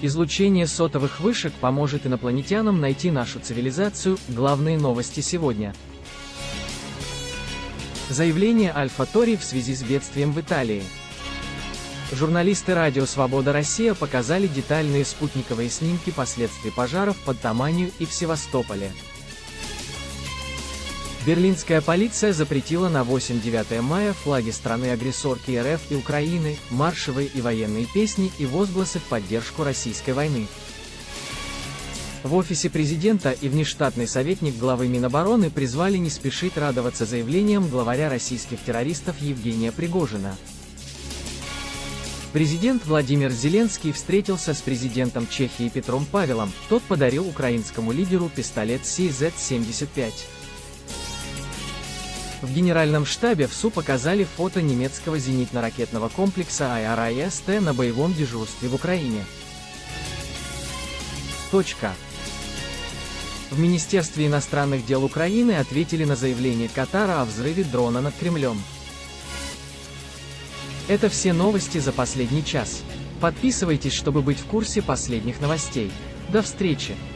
Излучение сотовых вышек поможет инопланетянам найти нашу цивилизацию. Главные новости сегодня. Заявление Альфа Тори в связи с бедствием в Италии. Журналисты радио «Свобода Россия» показали детальные спутниковые снимки последствий пожаров под Таманью и в Севастополе. Берлинская полиция запретила на 8-9 мая флаги страны-агрессорки РФ и Украины, маршевые и военные песни и возгласы в поддержку российской войны. В офисе президента и внештатный советник главы Минобороны призвали не спешить радоваться заявлениям главаря российских террористов Евгения Пригожина. Президент Владимир Зеленский встретился с президентом Чехии Петром Павелом, тот подарил украинскому лидеру пистолет CZ-75. В Генеральном штабе ВСУ показали фото немецкого зенитно-ракетного комплекса IRIS-T на боевом дежурстве в Украине. В Министерстве иностранных дел Украины ответили на заявление Катара о взрыве дрона над Кремлем. Это все новости за последний час. Подписывайтесь, чтобы быть в курсе последних новостей. До встречи!